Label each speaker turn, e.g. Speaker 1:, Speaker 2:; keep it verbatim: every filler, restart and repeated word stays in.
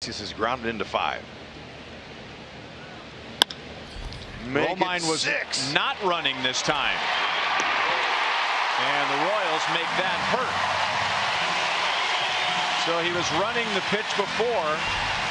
Speaker 1: Iglesias is grounded into five.
Speaker 2: Romine was
Speaker 1: six.
Speaker 2: not running this time. And the Royals make that hurt. So he was running the pitch before.